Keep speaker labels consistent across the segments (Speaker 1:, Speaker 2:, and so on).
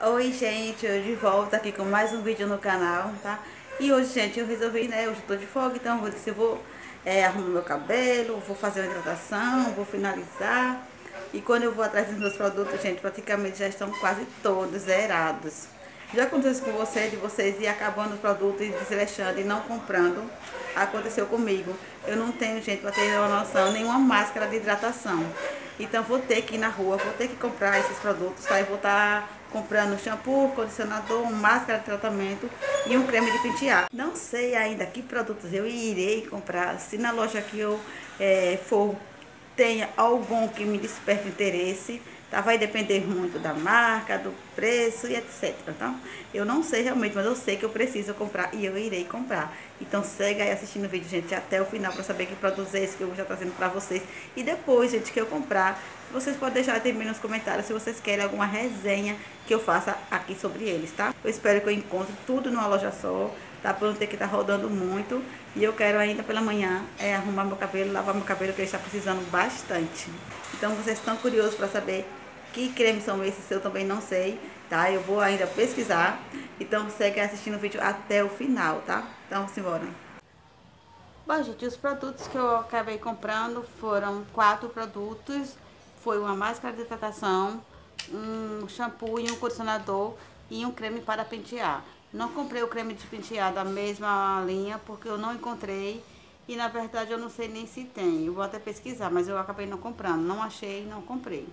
Speaker 1: Oi gente, eu de volta aqui com mais um vídeo no canal, tá? E hoje, gente, eu resolvi, né, hoje eu tô de folga, então eu vou arrumar meu cabelo, vou fazer uma hidratação, vou finalizar. E quando eu vou atrás dos meus produtos, gente, praticamente já estão quase todos zerados. Já aconteceu com você, de vocês ir acabando os produtos e desleixando e não comprando? Aconteceu comigo. Eu não tenho, gente, para ter uma noção, nenhuma máscara de hidratação. Então vou ter que ir na rua, vou ter que comprar esses produtos, tá? E vou estar comprando shampoo, condicionador, máscara de tratamento e um creme de pentear. Não sei ainda que produtos eu irei comprar. Se na loja que eu for tenha algum que me desperte interesse, tá? Vai depender muito da marca, do preço e etc, tá? Eu não sei realmente, mas eu sei que eu preciso comprar e eu irei comprar. Então segue aí assistindo o vídeo, gente, até o final para saber que produtos é esse que eu vou já trazendo para vocês. E depois, gente, que eu comprar, vocês podem deixar também nos comentários se vocês querem alguma resenha que eu faça aqui sobre eles, tá? Eu espero que eu encontre tudo numa loja só, tá? Pra eu não ter que estar rodando muito. E eu quero ainda pela manhã arrumar meu cabelo, lavar meu cabelo, que ele está precisando bastante. Então vocês estão curiosos para saber que cremes são esses? Eu também não sei, tá? Eu vou ainda pesquisar. Então segue assistindo o vídeo até o final, tá? Então simbora. Bom, gente, os produtos que eu acabei comprando foram 4 produtos. Foi uma máscara de hidratação, um shampoo e um condicionador e um creme para pentear. Não comprei o creme de pentear da mesma linha porque eu não encontrei e na verdade eu não sei nem se tem. Eu vou até pesquisar, mas eu acabei não comprando. Não achei, não comprei.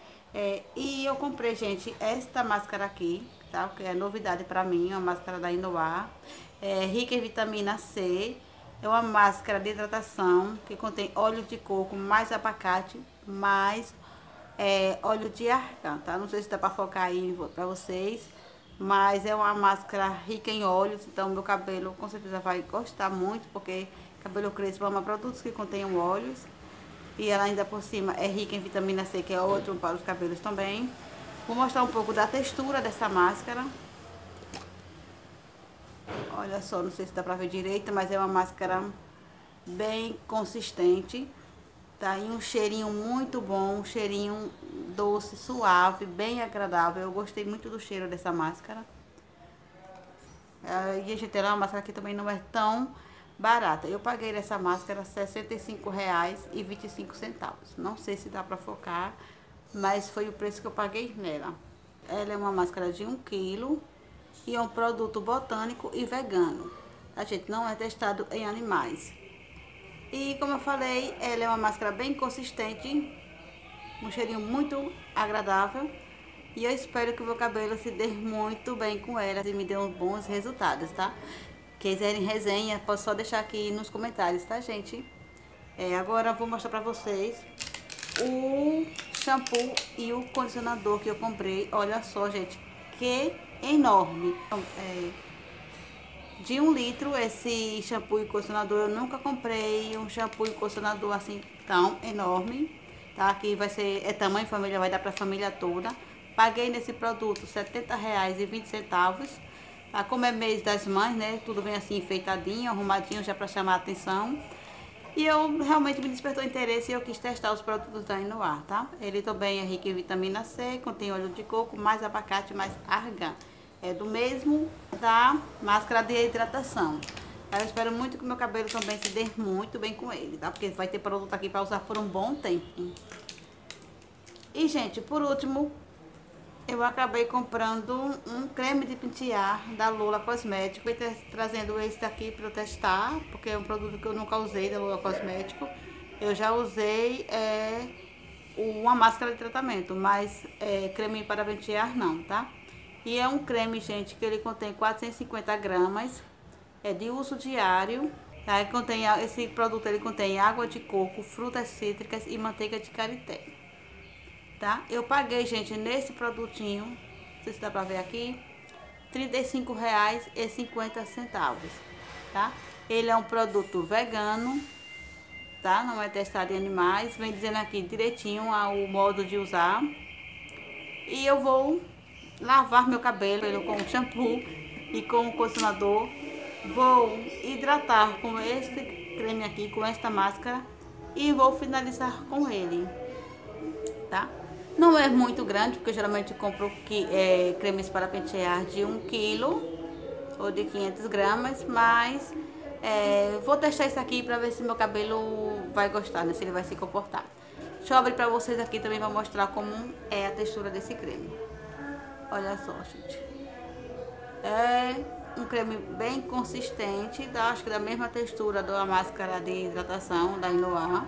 Speaker 1: E eu comprei, gente, esta máscara aqui, tá? Que é novidade pra mim, uma máscara da Inoar. Rica em vitamina C. É uma máscara de hidratação que contém óleo de coco, mais abacate, mais óleo de argan, tá? Não sei se dá pra focar aí pra vocês, mas é uma máscara rica em óleos, então meu cabelo com certeza vai gostar muito, porque cabelo crespo ama produtos que contenham óleos. E ela ainda por cima é rica em vitamina C, que é ótimo para os cabelos também. Vou mostrar um pouco da textura dessa máscara. Olha só, não sei se dá pra ver direito, mas é uma máscara bem consistente, tá? E um cheirinho muito bom, um cheirinho doce, suave, bem agradável. Eu gostei muito do cheiro dessa máscara. E a gente, a máscara aqui também não é tão barata. Eu paguei nessa máscara R$ 65,25. Não sei se dá pra focar, mas foi o preço que eu paguei nela. Ela é uma máscara de 1 quilo e é um produto botânico e vegano. A gente não é testado em animais. E como eu falei, ela é uma máscara bem consistente, um cheirinho muito agradável. E eu espero que o meu cabelo se dê muito bem com ela e me dê uns bons resultados, tá? Quiserem resenha, pode só deixar aqui nos comentários, tá, gente? Agora eu vou mostrar pra vocês o shampoo e o condicionador que eu comprei. Olha só, gente, que enorme. De 1 litro esse shampoo e condicionador. Eu nunca comprei um shampoo e condicionador assim tão enorme, tá? Aqui vai ser, tamanho família, vai dar pra família toda. Paguei nesse produto R$ 70,20, tá? Como é mês das mães, né? Tudo vem assim enfeitadinho, arrumadinho já pra chamar a atenção. E eu realmente me despertou interesse e eu quis testar os produtos da Inoar, tá? Ele também é rico em vitamina C, contém óleo de coco, mais abacate, mais argan. É do mesmo da máscara de hidratação. Eu espero muito que o meu cabelo também se dê muito bem com ele, tá? Porque vai ter produto aqui para usar por um bom tempo. E, gente, por último, eu acabei comprando um creme de pentear da Lula Cosmético e trazendo esse daqui para eu testar, porque é um produto que eu nunca usei da Lula Cosmético. Eu já usei uma máscara de tratamento, mas creme para pentear não, tá? E é um creme, gente, que ele contém 450 gramas, é de uso diário, tá? Esse produto ele contém água de coco, frutas cítricas e manteiga de karité, tá? Eu paguei, gente, nesse produtinho, não sei se dá pra ver aqui, R$ 35,50, tá? Ele é um produto vegano, tá? Não é testado em animais, vem dizendo aqui direitinho o modo de usar. E eu vou lavar meu cabelo com shampoo e com o condicionador. Vou hidratar com este creme aqui, com esta máscara, e vou finalizar com ele, tá? Não é muito grande, porque eu geralmente compro cremes para pentear de 1 quilo ou de 500 gramas, mas vou testar isso aqui para ver se meu cabelo vai gostar, né? Se ele vai se comportar. Deixa eu abrir para vocês aqui também para mostrar como é a textura desse creme. Olha só, gente. É um creme bem consistente, acho que da mesma textura da máscara de hidratação da Inoar.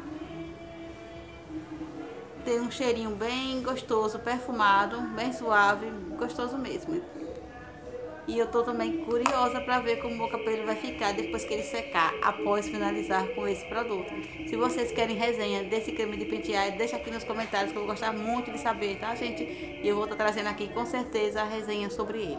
Speaker 1: Tem um cheirinho bem gostoso, perfumado, bem suave, gostoso mesmo. E eu tô também curiosa para ver como o meu cabelo vai ficar depois que ele secar, após finalizar com esse produto. Se vocês querem resenha desse creme de pentear, deixa aqui nos comentários que eu vou gostar muito de saber, tá, gente? E eu vou estar trazendo aqui com certeza a resenha sobre ele.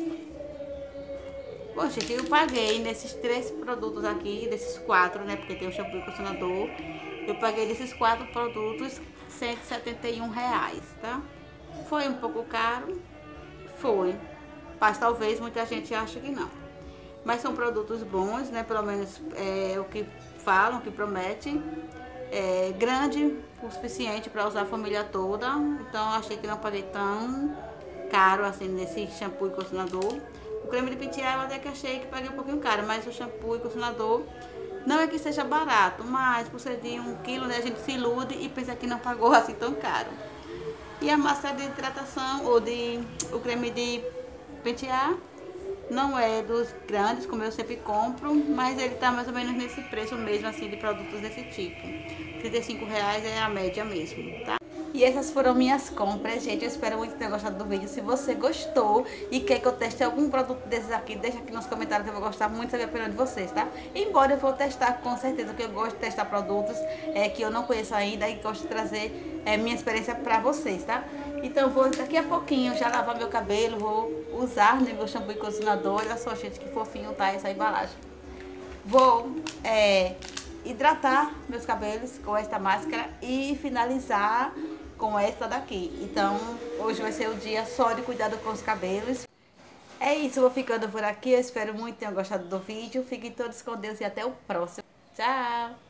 Speaker 1: Bom, gente, eu paguei nesses 3 produtos aqui, desses 4, né? Porque tem o shampoo e o condicionador. Eu paguei desses 4 produtos R$171, tá? Foi um pouco caro? Foi. Mas talvez muita gente ache que não. Mas são produtos bons, né? Pelo menos o que falam, o que prometem. É grande o suficiente para usar a família toda. Então eu achei que não paguei tão caro assim nesse shampoo e condicionador. O creme de pentear eu até que achei que paguei um pouquinho caro, mas o shampoo e condicionador não é que seja barato, mas por ser de 1 quilo, né, a gente se ilude e pensa que não pagou assim tão caro. E a máscara de hidratação ou o creme de pentear não é dos grandes, como eu sempre compro, mas ele tá mais ou menos nesse preço mesmo, assim, de produtos desse tipo. R$35 é a média mesmo, tá? E essas foram minhas compras, gente. Eu espero muito ter gostado do vídeo. Se você gostou e quer que eu teste algum produto desses aqui, deixa aqui nos comentários que eu vou gostar muito de saber a opinião de vocês, tá? Embora eu vou testar com certeza, porque eu gosto de testar produtos que eu não conheço ainda e gosto de trazer minha experiência pra vocês, tá? Então vou daqui a pouquinho já lavar meu cabelo, vou usar, né, meu shampoo e condicionador. Olha só, gente, que fofinho tá essa embalagem. Vou hidratar meus cabelos com esta máscara e finalizar com essa daqui. Então, hoje vai ser o dia só de cuidado com os cabelos. É isso, eu vou ficando por aqui. Eu espero muito que tenham gostado do vídeo. Fiquem todos com Deus e até o próximo. Tchau!